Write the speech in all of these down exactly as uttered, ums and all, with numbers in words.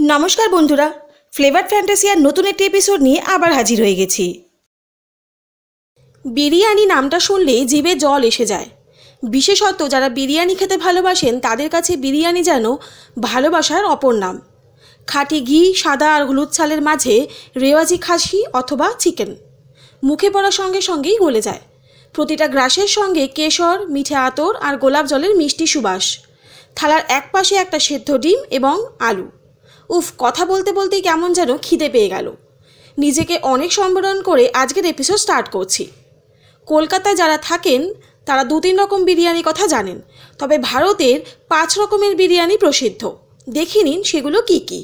নমস্কার বন্ধুরা, ফ্লেভার্ড ফ্যান্টাসিয়ার নতুন একটি এপিসোড নিয়ে আবার হাজির হয়ে গেছি। বিরিয়ানি নামটা শুনলেই জিভে জল এসে যায়। বিশেষত যারা বিরিয়ানি খেতে ভালোবাসেন তাদের কাছে বিরিয়ানি যেন ভালোবাসার অপর নাম। খাঁটি ঘি, সাদা আর হলুদ ছালের মাঝে রেওয়াজি খাসি অথবা চিকেন মুখে পড়ার সঙ্গে সঙ্গেই গলে যায়। প্রতিটা গ্রাসের সঙ্গে কেশর, মিঠে আতর আর গোলাপ জলের মিষ্টি সুবাস। থালার এক পাশে একটা সেদ্ধ ডিম এবং আলু। উফ, কথা বলতে বলতেই কেমন যেন খিদে পেয়ে গেল। নিজেকে অনেক সম্বোধন করে আজকের এপিসোড স্টার্ট করছি। কলকাতায় যারা থাকেন তারা দু তিন রকম বিরিয়ানি কথা জানেন, তবে ভারতের পাঁচ রকমের বিরিয়ানি প্রসিদ্ধ। দেখে নিন সেগুলো কি কি।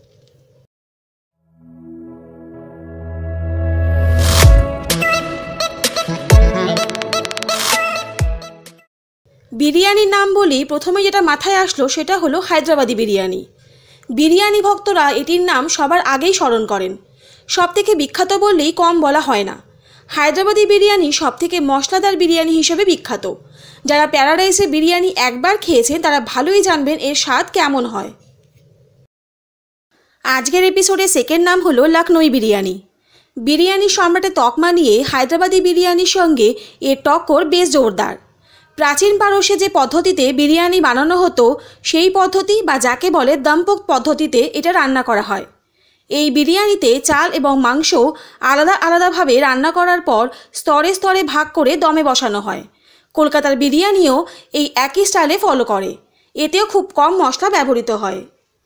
বিরিয়ানির নাম বলেই প্রথমে যেটা মাথায় আসলো সেটা হলো হায়দ্রাবাদি বিরিয়ানি। বিরিয়ানি ভক্তরা এটির নাম সবার আগেই স্মরণ করেন। সব থেকে বিখ্যাত বললেই কম বলা হয় না। হায়দ্রাবাদি বিরিয়ানি সব থেকে মশলাদার বিরিয়ানি হিসেবে বিখ্যাত। যারা প্যারাডাইসে বিরিয়ানি একবার খেয়েছেন তারা ভালোই জানবেন এর স্বাদ কেমন হয়। আজকের এপিসোডে সেকেন্ড নাম হলো লখনৌই বিরিয়ানি। বিরিয়ানি সম্রাটের তকমা নিয়ে হায়দ্রাবাদি বিরিয়ানির সঙ্গে এর টক্কর বেশ জোরদার। প্রাচীন পারস্যে যে পদ্ধতিতে বিরিয়ানি বানানো হতো সেই পদ্ধতি বা যাকে বলে দমপোক পদ্ধতিতে এটা রান্না করা হয়। এই বিরিয়ানিতে চাল এবং মাংস আলাদা আলাদাভাবে রান্না করার পর স্তরে স্তরে ভাগ করে দমে বসানো হয়। কলকাতার বিরিয়ানিও এই একই স্টাইলে ফলো করে। এতেও খুব কম মশলা ব্যবহৃত হয়।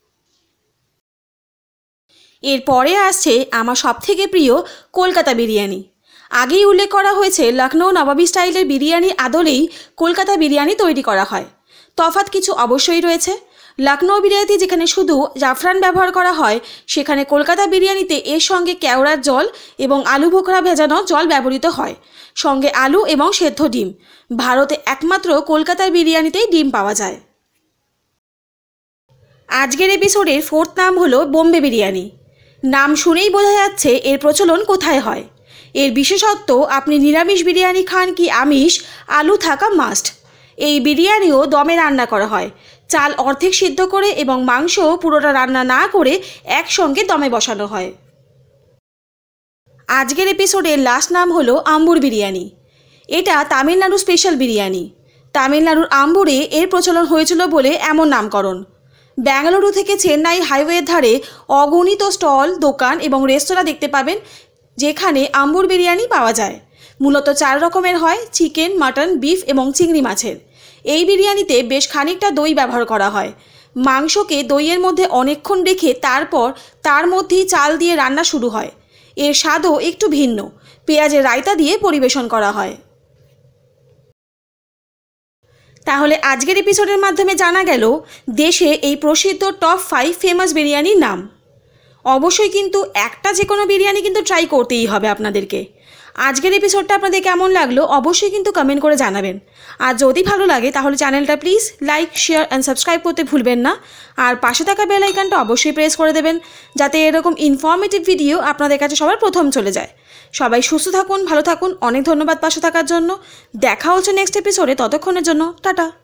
এরপরে আসছে আমার সবথেকে প্রিয় কলকাতা বিরিয়ানি। আগেই উল্লেখ করা হয়েছে লখনৌ নবাবী স্টাইলের বিরিয়ানির আদলেই কলকাতা বিরিয়ানি তৈরি করা হয়। তফাৎ কিছু অবশ্যই রয়েছে। লখনৌ বিরিয়ানিতে যেখানে শুধু জাফরান ব্যবহার করা হয়, সেখানে কলকাতা বিরিয়ানিতে এর সঙ্গে কেওড়ার জল এবং আলু বোখরা ভেজানো জল ব্যবহৃত হয়, সঙ্গে আলু এবং সেদ্ধ ডিম। ভারতে একমাত্র কলকাতার বিরিয়ানিতেই ডিম পাওয়া যায়। আজকের এপিসোডের ফোর্থ নাম হলো বোম্বে বিরিয়ানি। নাম শুনেই বোঝা যাচ্ছে এর প্রচলন কোথায় হয়। এর বিশেষত্ব আপনি নিরামিষ বিরিয়ানি খান কি আমিষ, আলু থাকা মাস্ট। এই বিরিয়ানিও দমে রান্না করা হয়। চাল অর্ধেক সিদ্ধ করে এবং মাংস পুরোটা রান্না না করে একসঙ্গে দমে বসানো হয়। আজকের এপিসোডের লাস্ট নাম হলো আম্বুর বিরিয়ানি। এটা তামিলনাড়ু স্পেশাল বিরিয়ানি। তামিলনাড়ুর আম্বুরে এর প্রচলন হয়েছিল বলে এমন নামকরণ। বেঙ্গালুরু থেকে চেন্নাই হাইওয়ের ধারে অগণিত স্টল, দোকান এবং রেস্তোরাঁ দেখতে পাবেন যেখানে আম্বুর বিরিয়ানি পাওয়া যায়। মূলত চার রকমের হয়: চিকেন, মাটন, বিফ এবং চিংড়ি মাছের। এই বিরিয়ানিতে বেশ খানিকটা দই ব্যবহার করা হয়। মাংসকে দইয়ের মধ্যে অনেকক্ষণ রেখে তারপর তার মধ্যেই চাল দিয়ে রান্না শুরু হয়। এর স্বাদও একটু ভিন্ন। পেঁয়াজের রায়তা দিয়ে পরিবেশন করা হয়। তাহলে আজকের এপিসোডের মাধ্যমে জানা গেল দেশে এই প্রসিদ্ধ টপ ফাইভ ফেমাস বিরিয়ানির নাম। অবশ্যই কিন্তু একটা যে কোনো বিরিয়ানি কিন্তু ট্রাই করতেই হবে আপনাদেরকে। আজকের এপিসোডটা আপনাদের কেমন লাগলো অবশ্যই কিন্তু কমেন্ট করে জানাবেন। আর যদি ভালো লাগে তাহলে চ্যানেলটা please like, share and subscribe করতে ভুলবেন না। আর পাশে থাকা বেল আইকনটা অবশ্যই প্রেস করে দেবেন যাতে এরকম ইনফরমেটিভ ভিডিও আপনাদের কাছে সবার প্রথম চলে যায়। সবাই সুস্থ থাকুন, ভালো থাকুন। অনেক ধন্যবাদ পাশে থাকার জন্য। দেখা হচ্ছে নেক্সট এপিসোডে। ততক্ষণের জন্য টাটা।